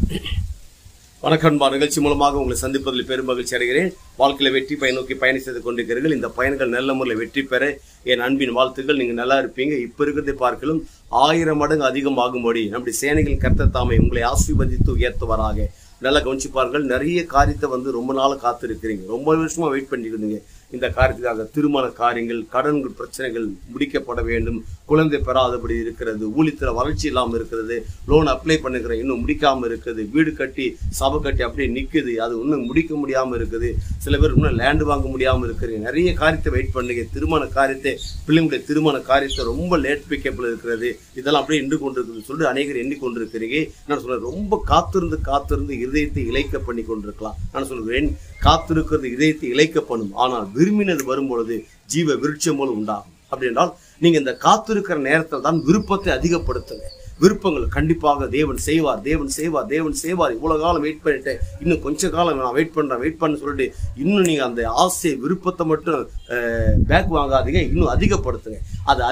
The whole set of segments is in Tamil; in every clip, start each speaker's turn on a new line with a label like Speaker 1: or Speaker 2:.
Speaker 1: வணக்கம். நிகழ்ச்சி மூலமாக உங்களை சந்திப்பதில் பெரும் மகிழ்ச்சி அடைகிறேன். வாழ்க்கையில வெற்றி பயன் நோக்கி பயணம் செய்து கொண்டிருக்கிறீர்கள். இந்த பயணங்கள் நல்ல முறையில் வெற்றி பெற என் அன்பின் வாழ்த்துக்கள். நீங்க நல்லா இருப்பீங்க. இப்ப இருக்கிறதை பார்க்கலும் 1000 மடங்கு அதிகமாகும்படி நம்முடைய சேனைகளின் கர்த்தர் தாமே உங்களை ஆசீர்வதித்து உயர்த்துவாராக. நல்லா கவனிச்சுப்பார்கள். நிறைய காரியத்தை ரொம்ப நாள் காத்திருக்கிறீங்க. ரொம்ப வருஷமா வெயிட் பண்ணிட்டு இருந்தீங்க. இந்த காரியத்துக்காக திருமண காரியங்கள், கடன்கள், பிரச்சனைகள் முடிக்கப்பட வேண்டும். குழந்தை பெறாதபடி இருக்கிறது, ஊழியத்தில் வளர்ச்சி இல்லாமல் இருக்கிறது, லோன் அப்ளை பண்ணுகிற இன்னும் முடிக்காமல் இருக்குது, வீடு கட்டி சபை கட்டி அப்படியே நிற்குது, அது இன்னும் முடிக்க முடியாமல் இருக்குது. சில பேர் இன்னும் லேண்டு வாங்க முடியாமல் இருக்கிறீங்க. நிறைய காரியத்தை வெயிட் பண்ணுங்க. திருமண காரியத்தை, பிள்ளைங்களுடைய திருமண காரியத்தை ரொம்ப லேட் பிக்கப்பில் இருக்கிறது. இதெல்லாம் அப்படியே நின்று கொண்டிருக்குது சொல்லிட்டு அநேகர் எண்ணிக்கொண்டிருக்கிறீங்க. நான் சொல்றேன், ரொம்ப காத்திருந்து இதயத்தை இழைக்க பண்ணி கொண்டிருக்கலாம். நான் சொல்கிறேன், காத்திருக்கிறது இதயத்தை இழைக்க பண்ணும். ஆனால் விரும்பினது வரும்பொழுது ஜீவ விருட்சம் போல உண்டாகும். அப்படி என்றால் நீங்க இந்த காத்திருக்கிற நேரத்தில் தான் விருப்பத்தை அதிகப்படுத்துங்க. விருப்பங்கள் கண்டிப்பாக தேவன் செய்வார், தேவன் செய்வார், தேவன் செய்வார். இவ்வளவு காலம் வெயிட் பண்ணிட்டேன், இன்னும் கொஞ்ச காலம் நான் வெயிட் பண்ண சொல்லிட்டு இன்னும் நீங்க அந்த ஆசை விருப்பத்தை மட்டும் பேக் வாங்காதீங்க, இன்னும் அதிகப்படுத்துங்க. அது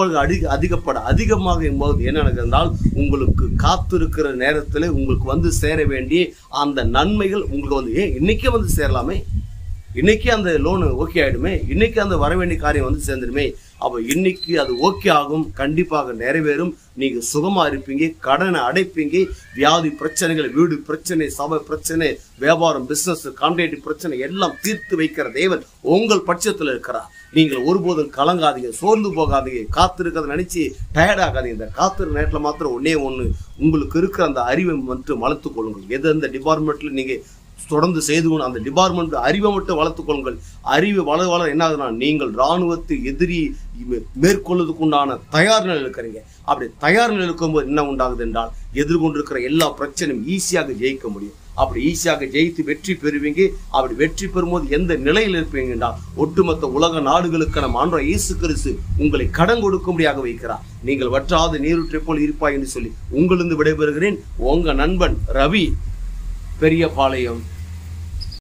Speaker 1: அதிகமாக போது என்ன நடக்குதுனால், உங்களுக்கு காத்திருக்கிற நேரத்தில் உங்களுக்கு சேர வேண்டிய அந்த நன்மைகள் உங்களுக்கு இன்னைக்கே சேரலாமே, இன்னைக்கு அந்த லோனு ஓகே ஆயிடுமே, இன்னைக்கு அந்த வர வேண்டிய காரியம் சேர்ந்துடுமே. அப்போ இன்னைக்கு அது ஓகே ஆகும், கண்டிப்பாக நிறைவேறும். நீங்க சுகமா இருப்பீங்க, கடனை அடைப்பீங்க. வியாதி பிரச்சனைகள், வீடு பிரச்சனை, சபை பிரச்சனை, வியாபாரம், பிசினஸ், கான்ட்ராக்ட் பிரச்சனை எல்லாம் தீர்த்து வைக்கிற தேவன் உங்கள் பட்சத்தில் இருக்கிறார். நீங்கள் ஒருபோதும் கலங்காதீங்க, சோர்ந்து போகாதீங்க, காத்திருக்கிறத நினைச்சு டயர்ட் ஆகாதீங்க. இந்த காத்திருக்க நேரத்தில் மாத்திரம் ஒண்ணு உங்களுக்கு இருக்கிற அந்த அறிவை மட்டும் வளர்த்துக் கொள்ளுங்கள். எந்த டிபார்ட்மெண்ட்ல நீங்க தொடர்ந்து செய்து அந்த டிபார்ட்மெண்ட் அறிவை மட்டும் வளர்த்துக் கொள்ளுங்கள். அறிவு வளர என்ன ஆகுதுன்னா, நீங்கள் இராணுவத்தை எதிரி மேற்கொள்வதற்கு உண்டான தயார் நிலையில் இருக்கிறீங்க. அப்படி தயார் நிலையில் இருக்கும்போது என்ன உண்டாகுது என்றால், எதிர்கொண்டிருக்கிற எல்லா பிரச்சனையும் ஈஸியாக ஜெயிக்க முடியும். அப்படி ஈஸியாக ஜெயித்து வெற்றி பெறுவீங்க. அப்படி வெற்றி பெறும்போது எந்த நிலையில் இருப்பீங்க என்றால், ஒட்டுமொத்த உலக நாடுகளுக்கு நம்ம ஆண்டவர் இயேசு கிறிஸ்து உங்களை கடன் கொடுக்கும்படியாக வைக்கிறார். நீங்கள் வற்றாத நீரூற்றை போல் இருப்பாய் என்று சொல்லி உங்களிருந்து விடைபெறுகிறேன். உங்க நண்பன் ரவி, பெரியபாளையம்.